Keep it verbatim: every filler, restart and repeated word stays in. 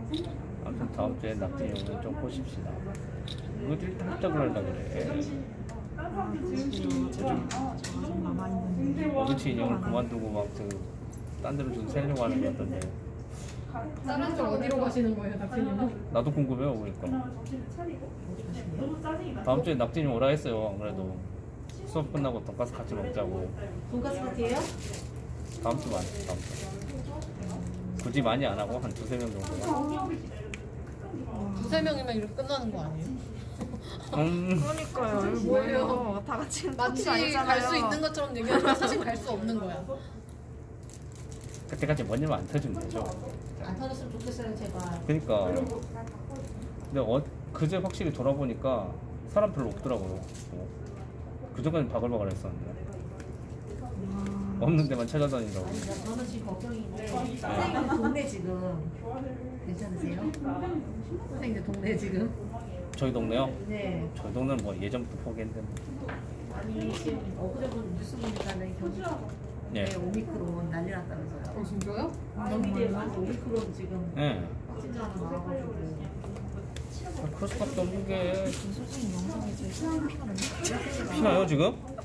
아무튼 다음 주에 낙진이 오면 좀 보십시다. 어딜 답답을 하려고 그래. 그렇지, 인형을 그만두고 막 딴 데로 좀 살려고 하는 것 같던데. 다른 쪽 어디로 가시는 거예요, 낙진이는? 나도 궁금해요, 그러니까. 다음 주에 낙진이 오라 했어요. 안 그래도 수업 끝나고 돈가스 같이 먹자고. 돈가스 파티예요? 다음 주만, 다음 주. 굳이 많이 안 하고 한 두세 명 정도. 두세 명이면 이렇게 끝나는 거 아니에요? 음. 그러니까요. 이거 뭐예요? 다 같이 마치 파티가 아니잖아요. 갈 수 있는 것처럼 얘기하지만 사실 갈 수 없는 거야. 그때까지 뭔 일만 안 터지면 되죠. 안 터졌으면 좋겠어요, 제발. 그러니까. 근데 어, 그제 확실히 돌아보니까 사람 별로 없더라고요. 뭐. 그전까지 바글바글 했었는데. 없는 데만 찾아다니라고. 아니, 저는 지금 걱정인데 선생님들 동네 지금 괜찮으세요? 선생님들 동네 지금? 저희 동네요? 네. 저희 동네는 뭐 예전부터 포기했는데 뭐. 아니 지금 엊그제 본 뉴스 보니까는 경기 네. 네, 오미크론 난리 났다면서요? 어, 진짜요? 경기대에서 오미크론 지금 네. 확진자 하나 나와가지고. 아, 그럴 수밖에 없는 게 선생님 영상에 제 피가 너무 피나요 지금?